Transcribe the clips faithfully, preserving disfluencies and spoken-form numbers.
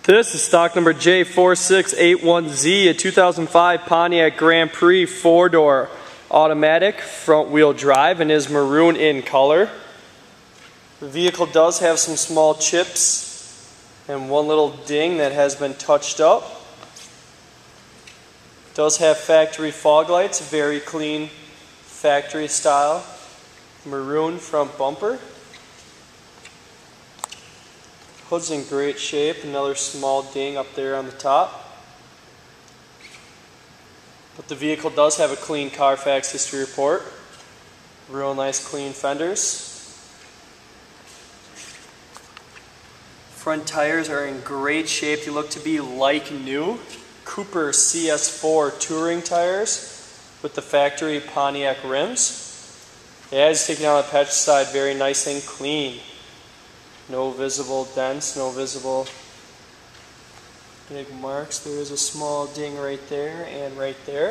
This is stock number J four six eight one Z, a two thousand five Pontiac Grand Prix four-door automatic front wheel drive, and is maroon in color. The vehicle does have some small chips and one little ding that has been touched up. It does have factory fog lights, very clean factory style maroon front bumper. Hood's in great shape, another small ding up there on the top. But the vehicle does have a clean Carfax history report. Real nice clean fenders. Front tires are in great shape. They look to be like new. Cooper C S four touring tires with the factory Pontiac rims. Yeah, it's taken out on the passenger side, very nice and clean. No visible dents, no visible big marks. There is a small ding right there and right there.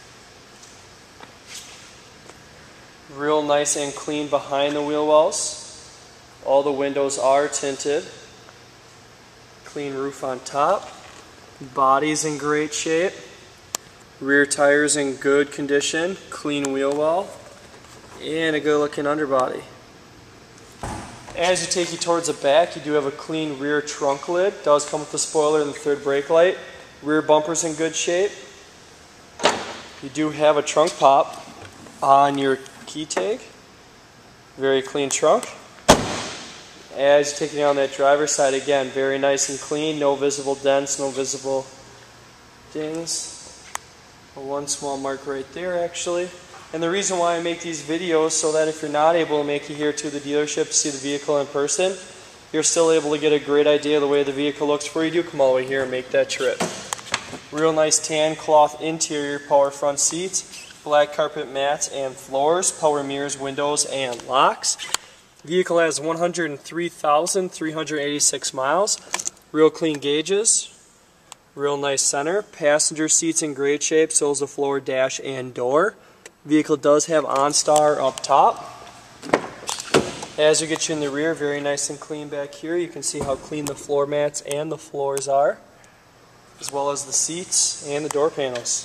Real nice and clean behind the wheel wells. All the windows are tinted. Clean roof on top. Body's in great shape. Rear tires in good condition. Clean wheel well. And a good looking underbody. As you take you towards the back, you do have a clean rear trunk lid. It does come with the spoiler and the third brake light. Rear bumper's in good shape. You do have a trunk pop on your key tag. Very clean trunk. As you take it down that driver's side, again, very nice and clean. No visible dents, no visible dings. One small mark right there, actually. And the reason why I make these videos so that if you're not able to make it here to the dealership to see the vehicle in person, you're still able to get a great idea of the way the vehicle looks before you do come all the way here and make that trip. Real nice tan cloth interior, power front seats, black carpet mats and floors, power mirrors, windows, and locks. The vehicle has one hundred three thousand three hundred eighty-six miles. Real clean gauges. Real nice center. Passenger seats in great shape, so is the floor, dash, and door. Vehicle does have OnStar up top. As you get you in the rear, very nice and clean back here. You can see how clean the floor mats and the floors are, as well as the seats and the door panels.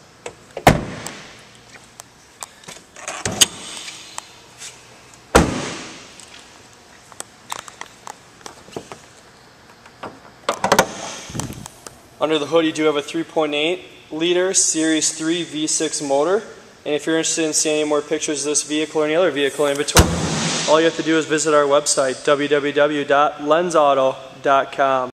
Under the hood, you do have a three point eight liter Series three V six motor. And if you're interested in seeing any more pictures of this vehicle or any other vehicle in between, all you have to do is visit our website, w w w dot lens auto dot com.